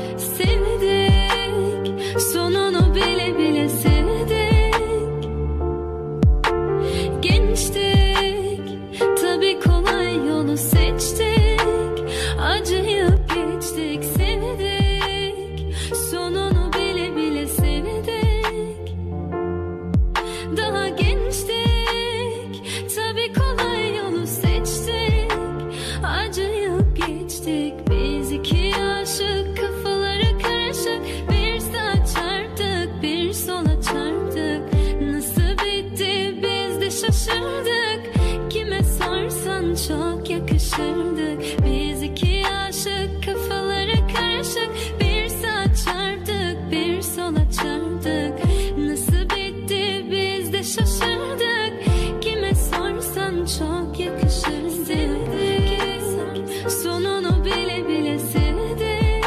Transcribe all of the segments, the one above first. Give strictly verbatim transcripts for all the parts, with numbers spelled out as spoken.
Sevdik, sonunu bile bile sevdik. Gençtik, tabii kolay yolu seçtik. Acıyıp geçtik, sevdik, sonunu bile bile sevdik. Daha gençtik, tabii kolay yolu seçtik. Acıyıp geçtik, biz iki aşık, kafaları karışık. Bir sağa çarptık, bir sola çarptık. Nasıl bitti biz de şaşırdık. Kime sorsan çok yakışırdık. Biz iki aşık, kafaları karışık. Bir sağa çarptık, bir sola çarptık. Nasıl bitti biz de şaşırdık. Kime sorsan çok yakışırdık. Sonunu bile bile sevdik.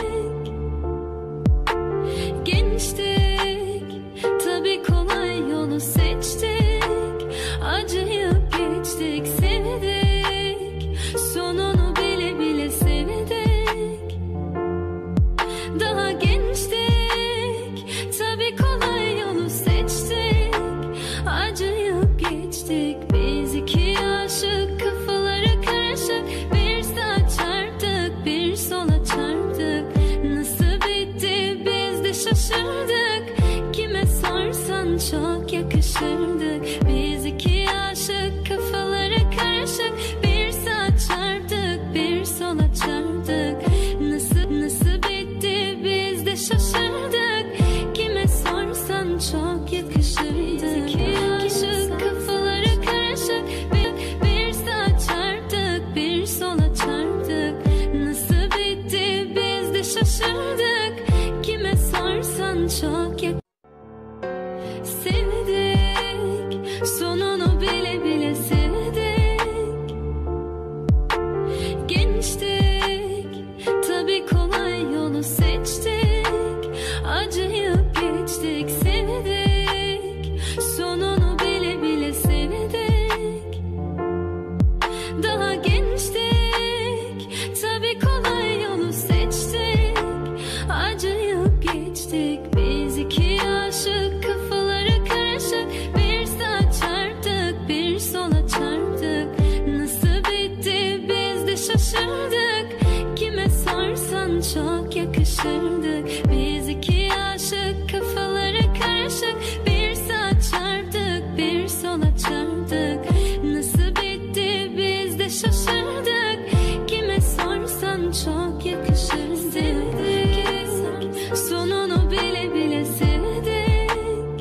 Gençtik, tabii kolay yolu seçtik. Acıyıp geçtik, sevdik, sonunu bile bile sevdik. Daha gençtik, tabii kolay yolu seçtik. Acıyıp geçtik, biz iki aşık, kafaları karışık. Bir sağa çarptık, bir sola çarptık. Nasıl bitti biz de şaşırdık. Kime sorsan çok yakışırdık. Biz iki aşık, kafaları karışık. Bir sağa çarptık, bir sola çarptık. Nasıl nasıl bitti biz de şaşırdık. Kime sorsan çok yakışırdık. İki aşık, kafaları karışık. Bir, bir sağa çarptık, bir sola çarptık. Nasıl bitti biz de şaşırdık. Kime sorsan çok yakışırdık. Sevdik, sonunu bile bile sevdik. Gençtik, tabii kolay yolu seçtik. Acıyıp geçtik, sevdik, sonunu bile bile sevdik. Daha gençtik, tabii kolay yolu seçtik. Acıyıp geçtik, biz iki aşık, kafaları karışık. Bir sağa çarptık, bir sola çarptık. Nasıl bitti biz de şaşırdık. Kime sorsan çok yakışırdık. Biz iki aşık, kafaları karışık. Bir sağa çarptık, bir sola çarptık. Nasıl bitti biz de şaşırdık. Kime sorsan çok yakışırdık. Sonunu bile bile sevdik.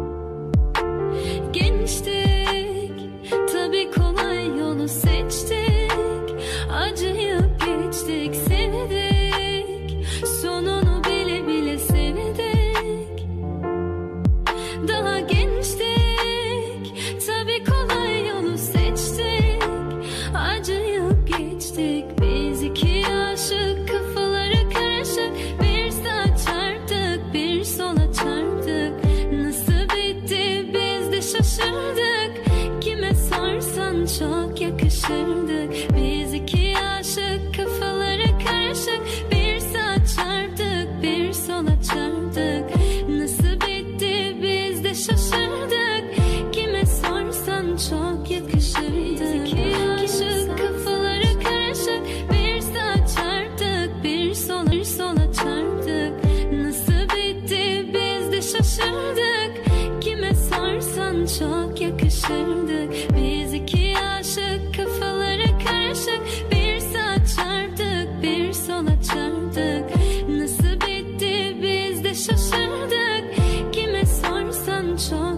Gençtik, tabii kolay yolu seçtik. Acıyıp geçtik, sevdik, sonunu bile bile sevdik. Daha gençtik, tabii kolay yolu seçtik. Acıyıp geçtik, biz iki aşık, kafaları karışık. Bir sağa çarptık, bir sola çarptık. Nasıl bitti biz de şaşırdık. Kime sorsan çok yakışırdık. Biz iki aşık, kafaları karışık. Bir sağa çarptık, bir sola çarptık. Nasıl bitti biz de şaşırdık. Kime sorsan çok yakışırdık. İki aşık, kafaları karışık. Bir sağa çarptık, bir sola, bir sola çarptık. Nasıl bitti biz de şaşırdık. Kime sorsan çok yakışırdık. Biz iki aşık, kafaları karışık. Bir sağa çarptık, bir sola çarptık. Nasıl bitti biz de şaşırdık. Kime sorsan çok